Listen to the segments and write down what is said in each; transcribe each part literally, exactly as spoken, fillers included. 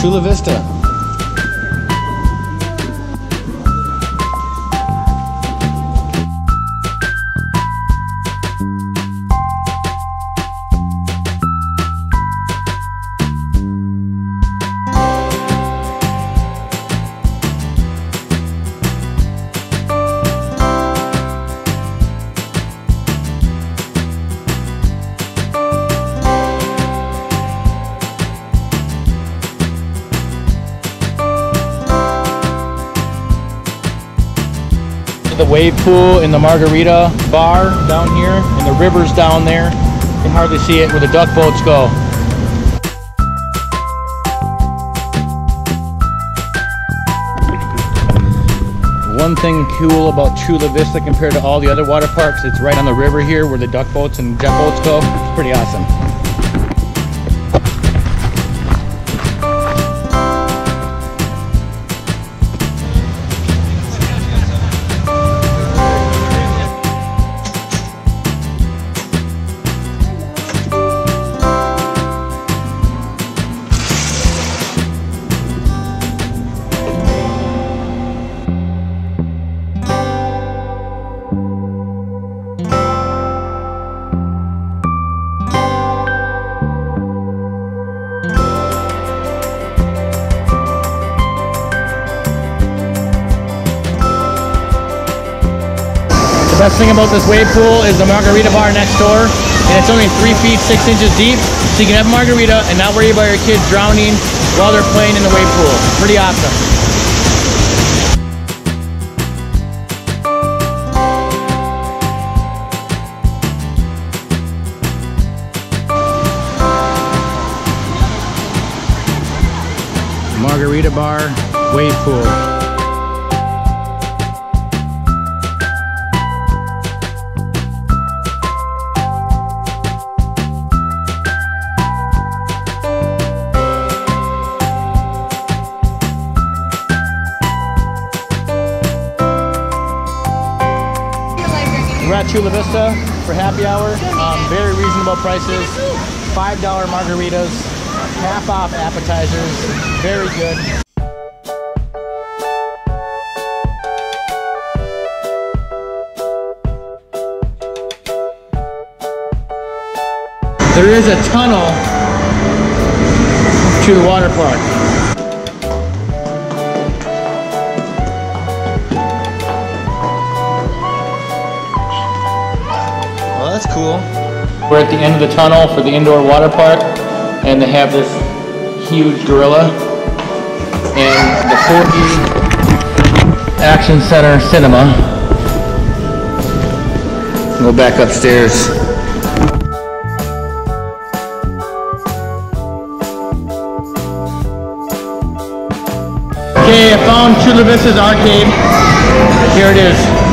Chula Vista. The wave pool and the margarita bar down here, and the river's down there. You can hardly see it where the duck boats go. One thing cool about Chula Vista compared to all the other water parks, it's right on the river here where the duck boats and jet boats go. It's pretty awesome. The best thing about this wave pool is the margarita bar next door, and it's only three feet six inches deep, so you can have a margarita and not worry about your kids drowning while they're playing in the wave pool. Pretty awesome. Margarita bar, wave pool. We're at Chula Vista for happy hour. Um, very reasonable prices. five dollar margaritas, half off appetizers. Very good. There is a tunnel to the water park. That's cool. We're at the end of the tunnel for the indoor water park, and they have this huge gorilla and the four D Action Center Cinema. Go back upstairs. Okay, I found Chula Vista's arcade. Here it is.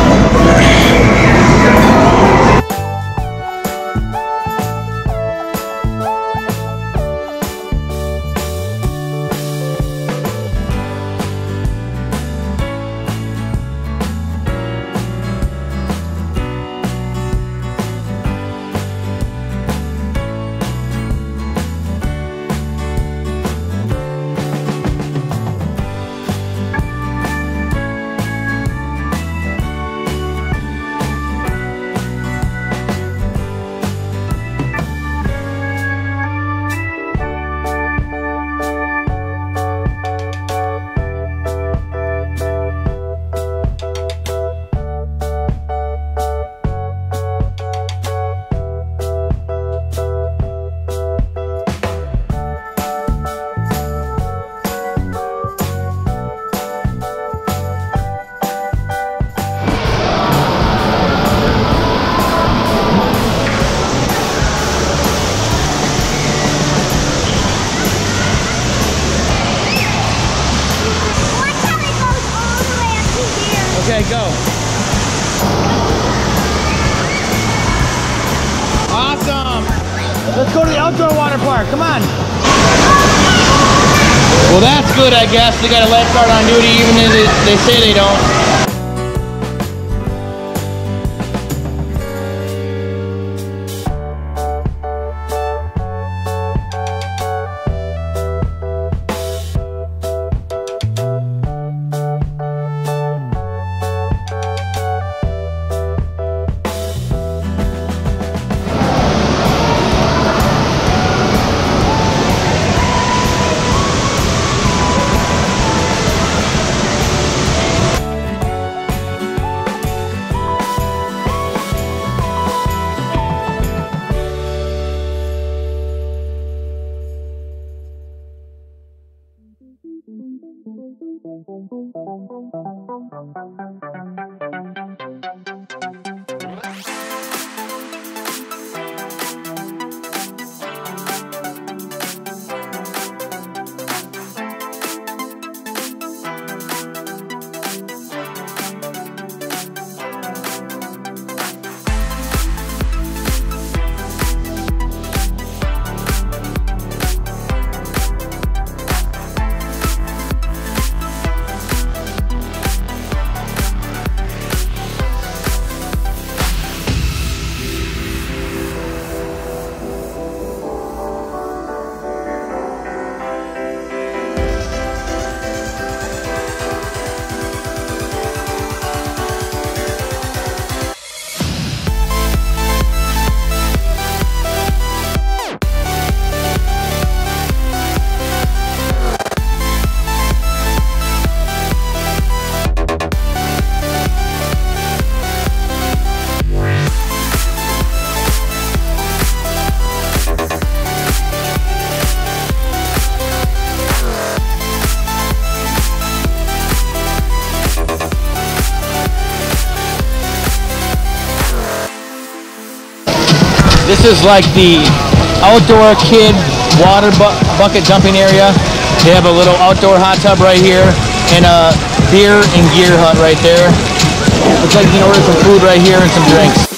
Okay, go. Awesome. Let's go to the outdoor water park. Come on. Well, that's good, I guess. They got a lifeguard on duty even if they, they say they don't. This is like the outdoor kid water bu bucket dumping area. They have a little outdoor hot tub right here and a beer and gear hut right there. Looks like you can order some food right here and some drinks.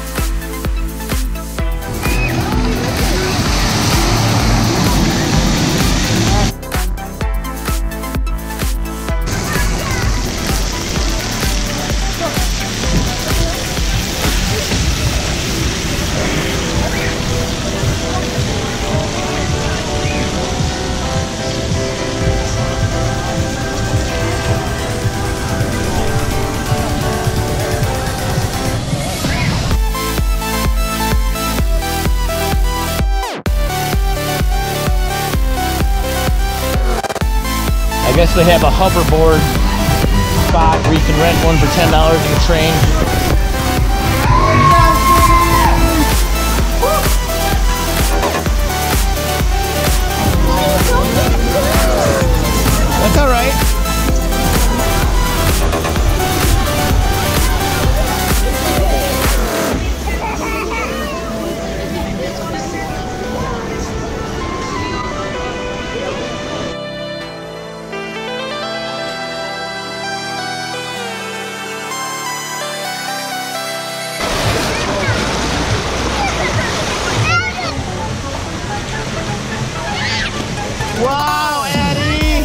I guess they have a hoverboard spot where you can rent one for ten dollars and a train. That's all right. Wow, Eddie!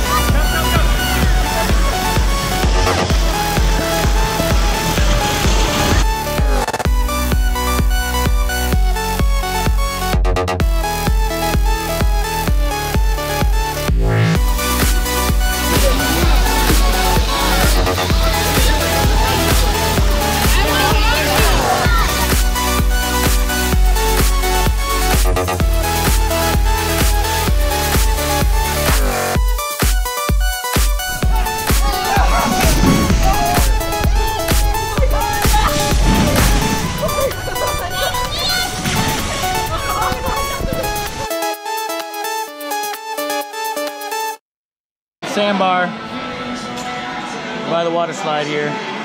Sandbar by the water slide here.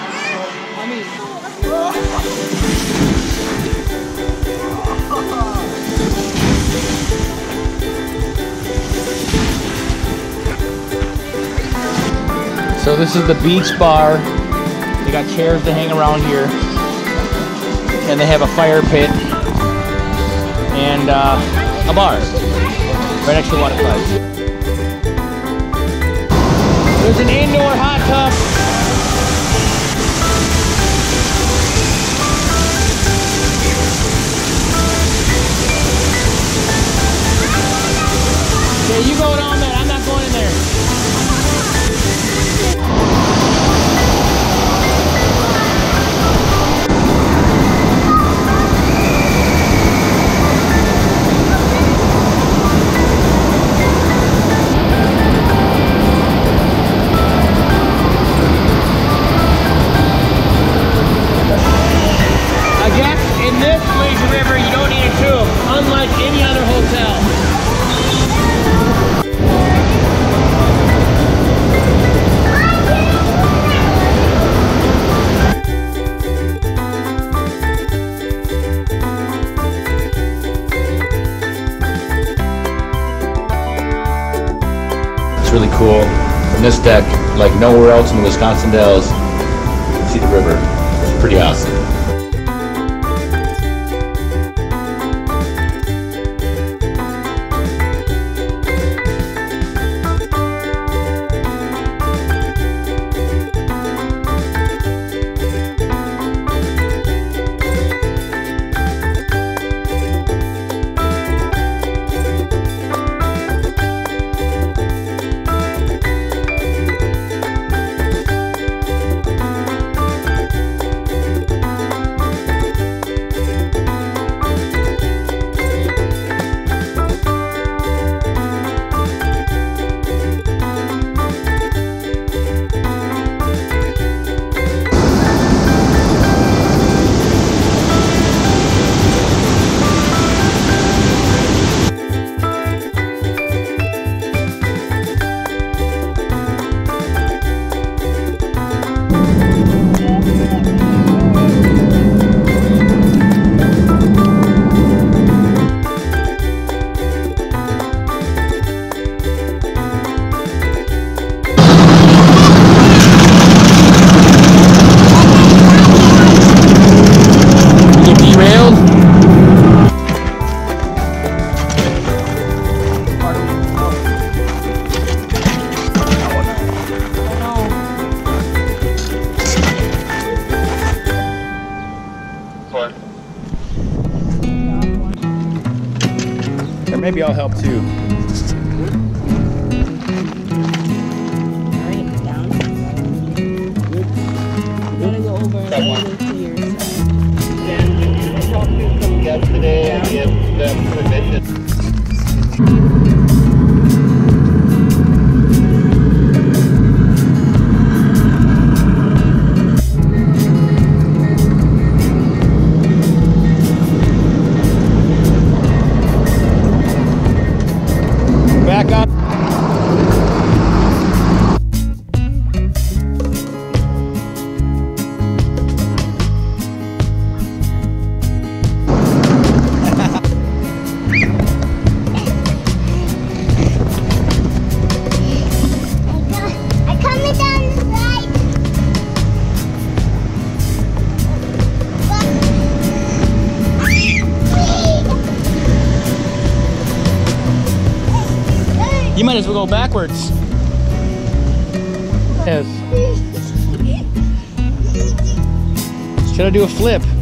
So this is the beach bar. They got chairs to hang around here, and they have a fire pit and uh, a bar right next to the water slide. There's an indoor hot tub. Yeah, you go down there. I'm not going in there. this deck like nowhere else in the Wisconsin Dells. You can see the river. It's pretty awesome. Or maybe I'll help too. Alright, down. Good. You gotta go over and over to your side. And I talked to some guests today and give them permission. Back up. I'm coming down the slide. You might as well go backwards. Yes. Should I do a flip?